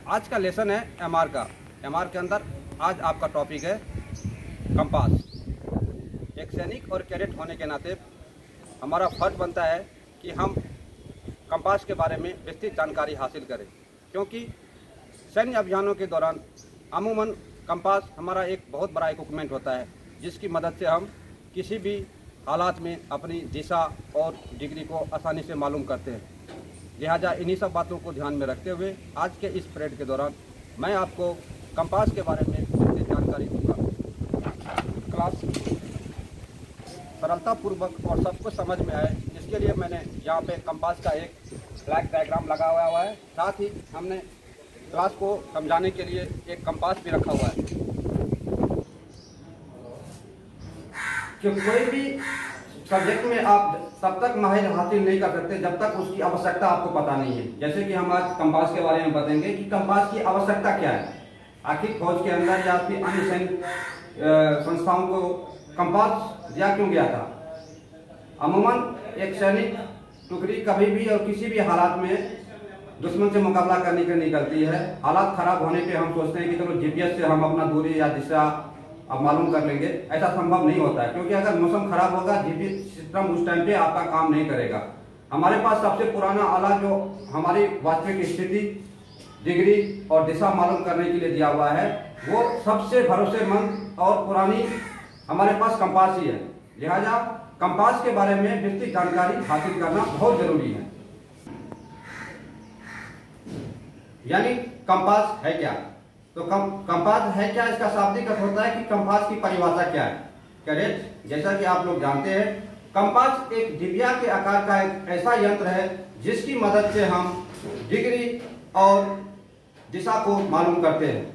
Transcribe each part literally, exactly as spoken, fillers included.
आज का लेसन है एमआर का। एमआर के अंदर आज आपका टॉपिक है कंपास। एक सैनिक और कैडेट होने के नाते हमारा फर्ज बनता है कि हम कंपास के बारे में विस्तृत जानकारी हासिल करें, क्योंकि सैन्य अभियानों के दौरान अमूमन कंपास हमारा एक बहुत बड़ा इक्विपमेंट होता है, जिसकी मदद से हम किसी भी हालात में अपनी दिशा और डिग्री को आसानी से मालूम करते हैं। लिहाजा इन्हीं सब बातों को ध्यान में रखते हुए आज के इस परेड के दौरान मैं आपको कंपास के बारे में विस्तृत जानकारी दूंगा। क्लास सरलतापूर्वक और सबको समझ में आए, इसके लिए मैंने यहाँ पे कंपास का एक ब्लैक डायग्राम लगा हुआ हुआ है। साथ ही हमने क्लास को समझाने के लिए एक कंपास भी रखा हुआ है कि कोई भी सब्जेक्ट में आप तब तक माहिर हासिल नहीं कर सकते जब तक उसकी आवश्यकता आपको पता नहीं है। जैसे कि हम आज कंपास के बारे में बताएंगे कि कंपास की आवश्यकता क्या है। आखिर फौज के अंदर या फिर अन्य सैन्य संस्थाओं को कंपास दिया क्यों गया था? अमूमन एक सैनिक टुकड़ी कभी भी और किसी भी हालात में दुश्मन से मुकाबला करने के लिए निकलती है। हालात खराब होने पे हम सोचते हैं कि चलो जीपीएस से हम अपना दूरी या दिशा अब मालूम कर लेंगे। ऐसा संभव नहीं होता है, क्योंकि अगर मौसम खराब होगा जीपीएस सिस्टम उस टाइम पे आपका काम नहीं करेगा। हमारे पास सबसे पुराना आला जो हमारी वास्तविक स्थिति, डिग्री और दिशा मालूम करने के लिए दिया हुआ है, वो सबसे भरोसेमंद और पुरानी हमारे पास कंपास ही है। लिहाजा कंपास के बारे में विस्तृत जानकारी हासिल करना बहुत जरूरी है। यानी कंपास है क्या? तो कम कंपास है क्या, इसका शाब्दिक अर्थ होता है कि कंपास की परिभाषा क्या है। करेक्ट, जैसा कि आप लोग जानते हैं, कंपास एक डिबिया के आकार का एक ऐसा यंत्र है जिसकी मदद से हम डिग्री और दिशा को मालूम करते हैं।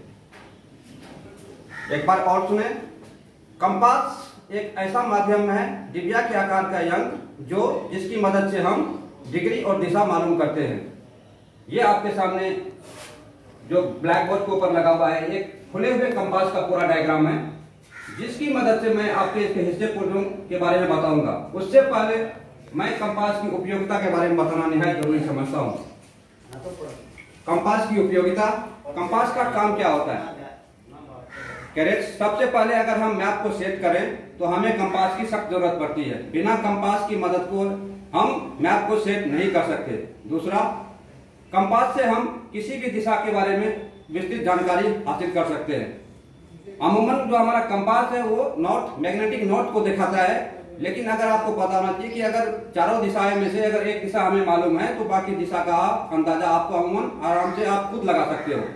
एक बार और सुने, कंपास एक ऐसा माध्यम है, डिबिया के आकार का यंत्र, जो जिसकी मदद से हम डिग्री और दिशा मालूम करते हैं। ये आपके सामने जो ब्लैक बोर्ड के ऊपर लगा हुआ है, एक खुले हुए कंपास का पूरा डायग्राम है, जिसकी मदद से मैं आपके इसके हिस्से पुर्जों के बारे में बताऊंगा। उससे पहले मैं कंपास की उपयोगिता के बारे में बताना निहायत जरूरी समझता हूँ। कंपास की उपयोगिता, कंपास का काम क्या होता है? करेक्ट, सबसे पहले अगर हम मैप को सेट करें तो हमें कंपास की सख्त जरूरत पड़ती है। बिना कंपास की मदद को हम मैप को सेट नहीं कर सकते। दूसरा, कंपास से हम किसी भी दिशा के बारे में विस्तृत जानकारी हासिल कर सकते हैं। अमूमन जो हमारा कंपास है वो नॉर्थ, मैग्नेटिक नॉर्थ को दिखाता है, लेकिन अगर आपको पता होना चाहिए कि अगर चारों दिशाएं में से अगर एक दिशा हमें मालूम है तो बाकी दिशा का अंदाजा आपको अमूमन आराम से आप खुद लगा सकते हो।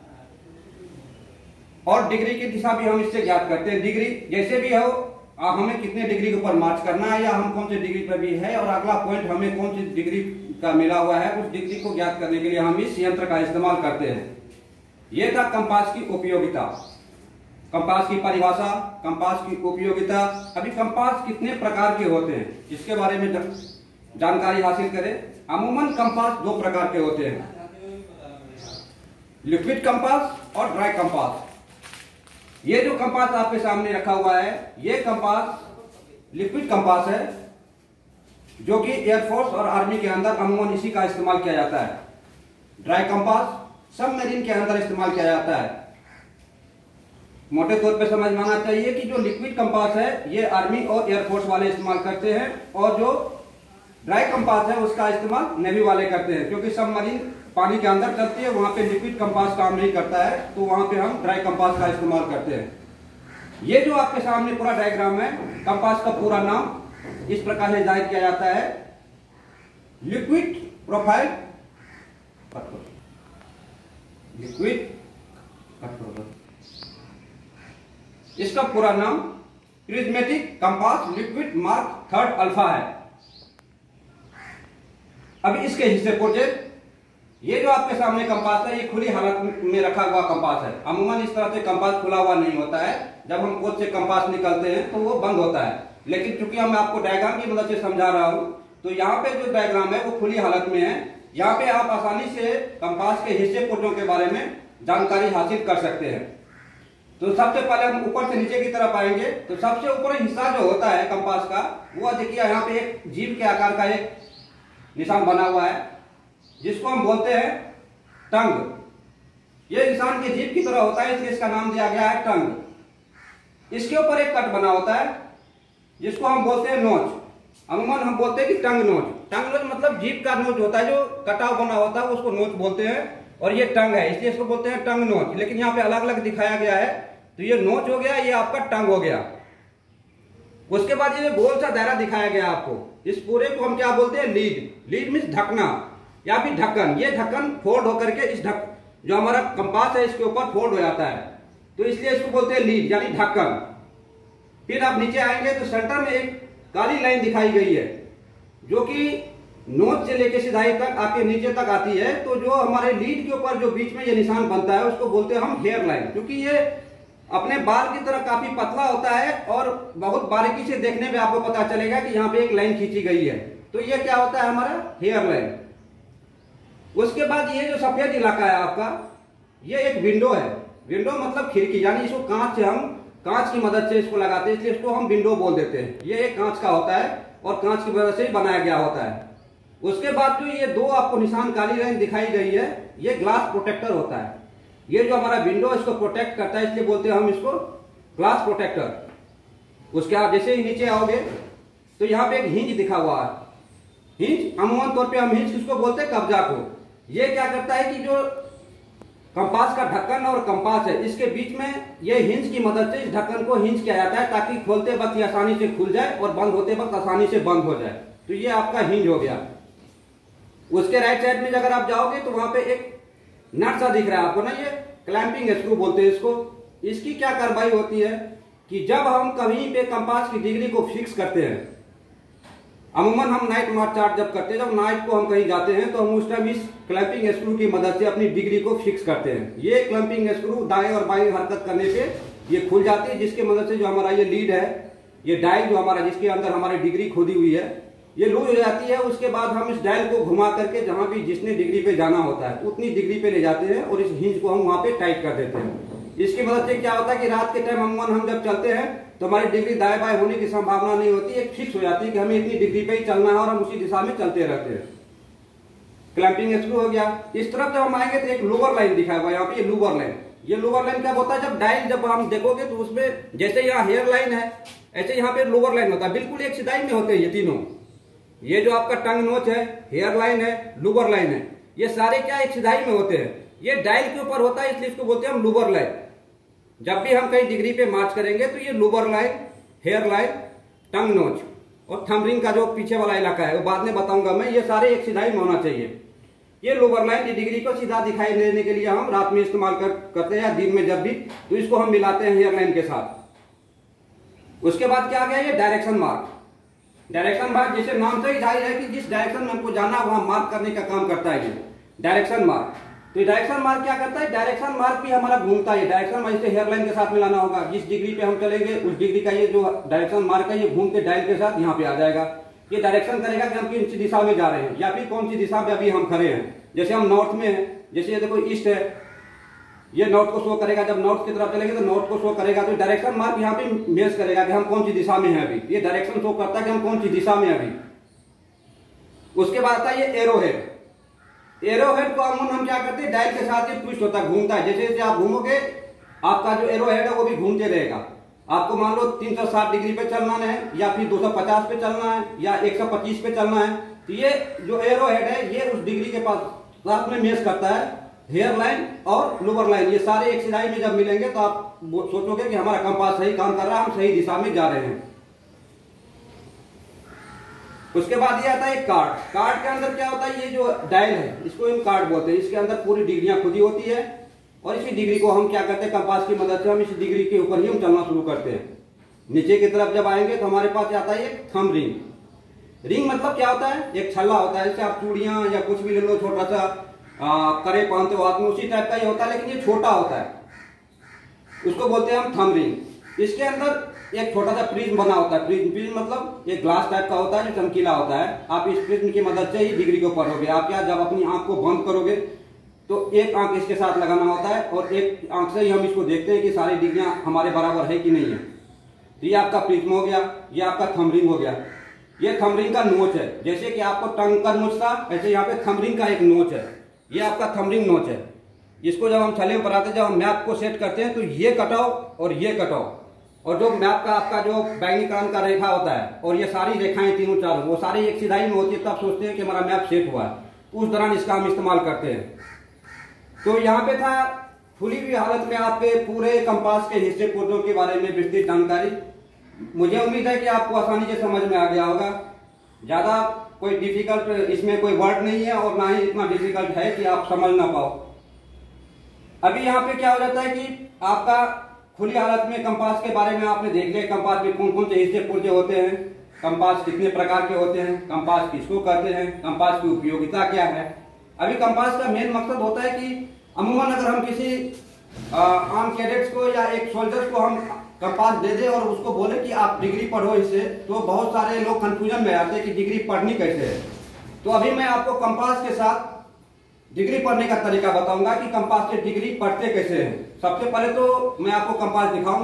और डिग्री की दिशा भी हम इससे ज्ञात करते हैं। डिग्री जैसे भी हो, हमें कितने डिग्री के ऊपर मार्च करना है या हम कौन सी डिग्री पर भी है, और अगला पॉइंट हमें कौन सी डिग्री का मिला हुआ है, उस डिग्री को ज्ञात करने के लिए हम इस यंत्र का इस्तेमाल करते हैं। यह था कंपास की उपयोगिता, कंपास की परिभाषा, कंपास की उपयोगिता। अभी कंपास कितने प्रकार के होते हैं इसके बारे में जानकारी हासिल करें। अमूमन कंपास दो प्रकार के होते हैं, लिक्विड कंपास और ड्राई कंपास। ये जो कंपास आपके सामने रखा हुआ है, ये कंपास लिक्विड कंपास है, जो कि एयरफोर्स और आर्मी के अंदर अमूमन इसी का इस्तेमाल किया जाता है। ड्राई कंपास सबमरीन के अंदर इस्तेमाल किया जाता है। मोटे तौर पे समझ में आना चाहिए कि जो लिक्विड कंपास है ये आर्मी और एयरफोर्स वाले इस्तेमाल करते हैं, और जो ड्राई कंपास है उसका इस्तेमाल नेवी वाले करते हैं, क्योंकि सबमरीन पानी के अंदर चलती है, वहां पे लिक्विड कंपास काम नहीं करता है, तो वहां पे हम ड्राई कंपास का इस्तेमाल करते हैं। ये जो आपके सामने पूरा डायग्राम है, कंपास का पूरा नाम इस प्रकार से जाहिर किया जाता है, लिक्विड प्रोफाइल लिक्विड इसका पूरा नाम prismatic compass liquid mark third alpha है। अभी इसके हिस्से पुर्जे, ये जो आपके सामने कंपास है, ये खुली हालत में रखा हुआ कंपास है। अमूमन इस तरह से कंपास खुला हुआ नहीं होता है। जब हम कोच से कंपास निकलते हैं तो वो बंद होता है, लेकिन चूंकि मैं आपको डायग्राम की मदद से समझा रहा हूं, तो यहाँ पे जो डायग्राम है वो खुली हालत में है। यहाँ पे आप आसानी से कंपास के हिस्से पुर्जों के बारे में जानकारी हासिल कर सकते हैं। तो सबसे पहले हम ऊपर से नीचे की तरफ आएंगे, तो सबसे ऊपरी हिस्सा जो होता है कंपास का, वो देखिए यहाँ पे एक जीभ के आकार का एक निशान बना हुआ है, जिसको हम बोलते हैं टंग। ये इंसान के जीभ की तरह होता है, इसलिए इसका नाम दिया गया है टंग। इसके ऊपर एक कट बना होता है जिसको हम बोलते हैं नोच। अमूमन हम बोलते हैं कि टंग नोच। टंग नोच मतलब जीभ का नोच होता है, जो कटाव बना होता है उसको नोच बोलते हैं, और ये टंग है इसलिए इसको बोलते हैं टंग नोच। लेकिन यहाँ पे अलग अलग दिखाया गया है, तो ये नोच हो गया, ये आपका टंग हो गया। उसके बाद ये गोल सा दायरा दिखाया गया आपको, इस पूरे को हम क्या बोलते हैं, लीड। लीड मीन्स ढकना या फिर ढक्कन। ये ढक्कन फोल्ड होकर के इस ढक जो हमारा कंपास है इसके ऊपर फोल्ड हो जाता है, तो इसलिए इसको बोलते हैं लीड यानी ढक्कन। फिर आप नीचे आएंगे तो सेंटर में एक काली लाइन दिखाई गई है जो कि नोच से लेके सिधाई तक आके नीचे तक आती है। तो जो हमारे लीड के ऊपर जो बीच में ये निशान बनता है उसको बोलते हैं हम हेयर लाइन, क्योंकि ये अपने बाल की तरह काफी पतला होता है और बहुत बारीकी से देखने में आपको पता चलेगा कि यहाँ पे एक लाइन खींची गई है, तो ये क्या होता है हमारा हेयर लाइन। उसके बाद ये जो सफेद इलाका है आपका, ये एक विंडो है। विंडो मतलब खिड़की, यानी इसको कांच से हम कांच की मदद से इसको लगाते हैं, इसलिए इसको हम विंडो बोल देते हैं। ये एक कांच का होता है और कांच की मदद से बनाया गया होता है। उसके बाद जो ये दो आपको निशान काली लाइन दिखाई गई है, ये ग्लास प्रोटेक्टर होता है। ये जो हमारा विंडो इसको प्रोटेक्ट करता है, इसलिए बोलते हैं हम इसको ग्लास प्रोटेक्टर। उसके आप जैसे ही नीचे आओगे तो यहाँ पे एक हिंज दिखा हुआ है। हिंज अमूमन तौर पे हम हिंज किसको बोलते हैं, कब्जा को। ये क्या करता है कि जो कंपास का ढक्कन और कंपास है इसके बीच में ये हिंज की मदद से इस ढक्कन को हिंज किया जाता है, ताकि खोलते वक्त ये आसानी से खुल जाए और बंद होते वक्त आसानी से बंद हो जाए। तो ये आपका हिंज हो गया। उसके राइट साइड में अगर आप जाओगे तो वहां पे एक नट सा दिख रहा है आपको ना, ये क्लैंपिंग स्क्रू बोलते हैं इसको। इसकी क्या कार्रवाई होती है कि जब हम कहीं पे कंपास की डिग्री को फिक्स करते हैं, अमूमन हम नाइट मार्च चार्ट जब करते हैं, जब नाइट को हम कहीं जाते हैं तो हम उस टाइम इस क्लैंपिंग स्क्रू की मदद से अपनी डिग्री को फिक्स करते हैं। ये क्लैंपिंग स्क्रू दाएं और बाएं हरकत करने पे ये खुल जाती है, जिसकी मदद से जो हमारा ये लीड है, ये डायल जो हमारा जिसके अंदर हमारी डिग्री खोदी हुई है, ये लूज हो जाती है। उसके बाद हम इस डायल को घुमा करके जहां भी जितने डिग्री पे जाना होता है उतनी डिग्री पे ले जाते हैं और इस हिंज को हम वहां पे टाइट कर देते हैं। इसकी मदद से क्या होता है कि रात के टाइम अमूमन हम जब चलते हैं तो हमारी डिग्री दाएं बाएं होने की संभावना नहीं होती, एक फिक्स हो जाती है कि हमें इतनी डिग्री पे ही चलना है और हम उसी दिशा में चलते रहते हैं। क्लैंपिंग स्क्रू हो गया। इस तरफ जब हम आएंगे तो एक लोअर लाइन दिखा हुआ है यहाँ पे, ये लोअर लाइन। ये लोअर लाइन क्या होता है, जब डायल जब हम देखोगे तो उसमें जैसे यहाँ हेयर लाइन है ऐसे यहाँ पे लोअर लाइन होता है, बिल्कुल एक सिधाई में होते हैं ये तीनों। ये जो आपका टंग नोच है, हेयर लाइन है, लोअर लाइन है, ये सारे क्या एक सिधाई में होते हैं। ये डायल के ऊपर होता है इसलिए इसको बोलते हैं हम लोअर लाइन। जब भी हम कहीं डिग्री पे मार्च करेंगे तो ये lower line, hair line, tongue notch और थंब रिंग का जो पीछे वाला इलाका है वो बाद में बताऊंगा मैं, ये सारे एक सिधाई में होना चाहिए। ये लोअर लाइन की डिग्री को सीधा दिखाई देने के लिए हम रात में इस्तेमाल कर, करते हैं या दिन में जब भी, तो इसको हम मिलाते हैं हेयर लाइन के साथ। उसके बाद क्या आ गया, ये डायरेक्शन मार्क। डायरेक्शन मार्क जैसे नाम से ही जाहिर है कि जिस डायरेक्शन में हमको जाना वहां मार्क करने का काम करता है ये डायरेक्शन मार्क। तो डायरेक्शन मार्क क्या करता है, डायरेक्शन मार्क भी हमारा घूमता है। डायरेक्शन मार्क हेयर लाइन के साथ मिलाना होगा, जिस डिग्री पे हम चलेंगे उस डिग्री का ये जो डायरेक्शन मार्क है ये घूम के डायल के साथ यहाँ पे आ जाएगा। ये डायरेक्शन करेगा कि हम किन सी दिशा में जा रहे हैं या फिर कौन सी दिशा में अभी हम खड़े हैं। जैसे हम नॉर्थ में हैं, जैसे ये देखो ईस्ट है, ये नॉर्थ को शो करेगा। जब नॉर्थ की तरफ चलेंगे तो नॉर्थ को शो करेगा, तो डायरेक्शन मार्क यहाँ पे मेज करेगा कि हम कौन सी दिशा में हैं अभी। ये डायरेक्शन शो करता है कि हम कौन सी दिशा में अभी। उसके बाद आता है ये एरो हेड। एरो हेड को अमूमन हम क्या करते हैं, डायल के साथ ये ट्विस्ट होता है, घूमता है। जैसे जैसे आप घूमोगे आपका जो एरो हेड है वो भी घूमते रहेगा। आपको मान लो तीन सौ साठ डिग्री पे चलना है या फिर दो सौ पचास पे चलना है या एक सौ पच्चीस पे चलना है, तो ये जो एरो हेड है ये उस डिग्री के पास साथ में मेज करता है। हेयर लाइन और लोअर लाइन ये सारे एक सिधाई में जब मिलेंगे तो आप सोचोगे कि हमारा कंपास सही काम कर रहा है, हम सही दिशा में जा रहे हैं। उसके बाद ये आता है कार्ड। कार्ड के अंदर क्या होता है, ये जो डायल है इसको हम कार्ड बोलते हैं। इसके अंदर पूरी डिग्रियां खुदी होती है और इसी डिग्री को हम क्या करते हैं, कंपास की मदद से हम इस डिग्री के ऊपर ही हम चलना शुरू करते हैं। नीचे की तरफ जब आएंगे तो हमारे पास आता है एक थंब रिंग। रिंग मतलब क्या होता है, एक छल्ला होता है। जैसे आप चूड़ियां या कुछ भी ले लो, छोटा सा आ, करे पहनते हो हाथ में, उसी टाइप का ये होता है, लेकिन ये छोटा होता है, उसको बोलते हैं हम थंब रिंग। इसके अंदर एक छोटा सा प्रिज्म बना होता है। प्रिज्म प्रिज्म मतलब एक ग्लास टाइप का होता है जो चमकीला होता है। आप इस प्रिज्म की मदद से ही डिग्री को पढ़ोगे। आप क्या, जब अपनी आंख को बंद करोगे तो एक आंख इसके साथ लगाना होता है और एक आंख से ही हम इसको देखते हैं कि सारी डिग्रियां हमारे बराबर है कि नहीं है। तो ये आपका प्रिज्म हो गया, ये आपका थंब रिंग हो गया। ये थंब रिंग का नोच है। जैसे कि आपको टंग का नोच था, ऐसे यहाँ पे थंब रिंग का एक नोच है। ये आपका थंब रिंग नोच है। इसको जब हम छल्ले में पढ़ाते, जब हम मैप को सेट करते हैं तो ये कटाओ और ये कटाओ, और जो मैप का आपका जो बैंगनीकरण का रेखा होता है और ये सारी रेखाएं तीनों चारों वो सारी एक सिधाई में होती है, तब सोचते हैं कि हमारा मैप सेट हुआ है। उस दौरान इसका हम इस्तेमाल करते हैं। तो यहाँ पे था खुली हुई हालत में आपके पूरे कंपास के हिस्से पुर्जों के बारे में विस्तृत जानकारी। मुझे उम्मीद है कि आपको आसानी से समझ में आ गया होगा। ज्यादा कोई डिफिकल्ट इसमें कोई वर्ड नहीं है और ना ही इतना डिफिकल्ट है कि आप समझ ना पाओ। अभी यहाँ पे क्या हो जाता है कि आपका खुली हालत में कंपास के बारे में आपने देख लिया, कंपास में कौन कौन से हिस्से पुर्जे होते हैं, कंपास कितने प्रकार के होते हैं, कंपास किसको कहते हैं, कंपास की उपयोगिता क्या है। अभी कंपास का मेन मकसद होता है कि अमूमन अगर हम किसी आ, आम कैडेट्स को या एक सोल्जर्स को हम कंपास दे दे और उसको बोले कि आप डिग्री पढ़ो इससे, तो बहुत सारे लोग कंफ्यूजन में आते हैं कि डिग्री पढ़नी कैसे है। तो अभी मैं आपको कंपास के साथ डिग्री पढ़ने का तरीका बताऊंगा कि कंपास से डिग्री पढ़ते कैसे हैं। सबसे पहले तो मैं आपको कंपास दिखाऊंगा।